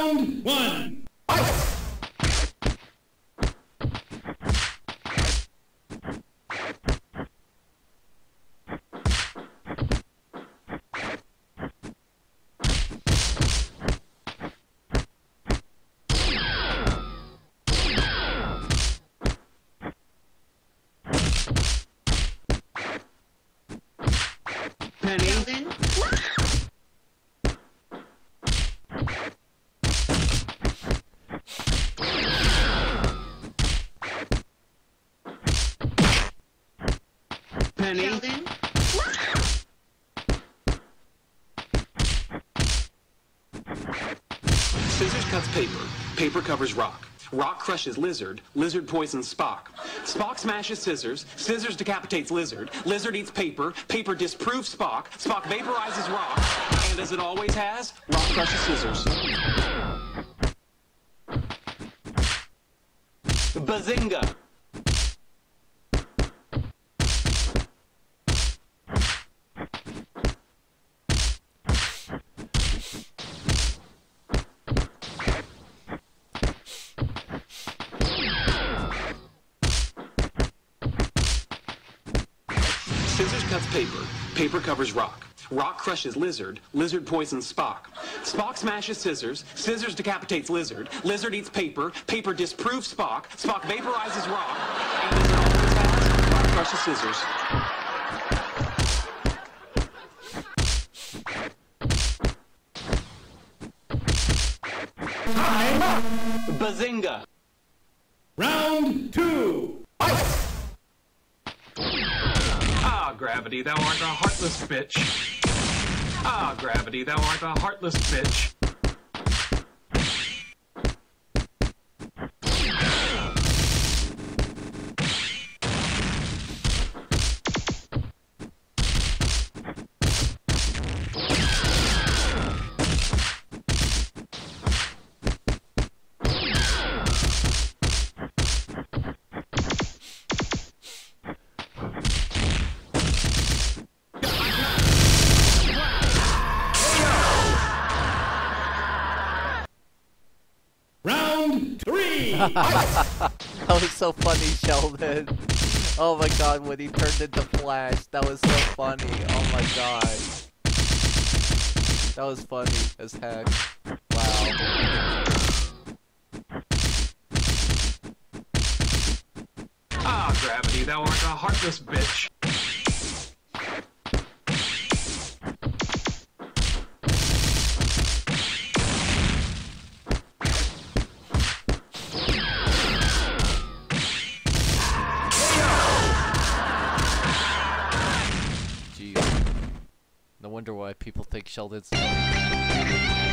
Round one. Sheldon. Penny. Sheldon. Scissors cuts paper. Paper covers rock. Rock crushes lizard. Lizard poisons Spock. Spock smashes scissors. Scissors decapitates lizard. Lizard eats paper. Paper disproves Spock. Spock vaporizes rock. And as it always has, rock crushes scissors. Bazinga! Scissors cuts paper. Paper covers rock. Rock crushes lizard. Lizard poisons Spock. Spock smashes scissors. Scissors decapitates lizard. Lizard eats paper. Paper disproves Spock. Spock vaporizes rock. And as it always has, rock crushes scissors. Time up. Bazinga! Round two. Ah, gravity, thou art a heartless bitch. Ah, gravity, thou art a heartless bitch. Round three. That was so funny, Sheldon. Oh my god, when he turned into Flash, that was so funny. Oh my god. That was funny as heck. Wow. Ah, gravity, thou art a heartless bitch. Jeez. No wonder why people think Sheldon's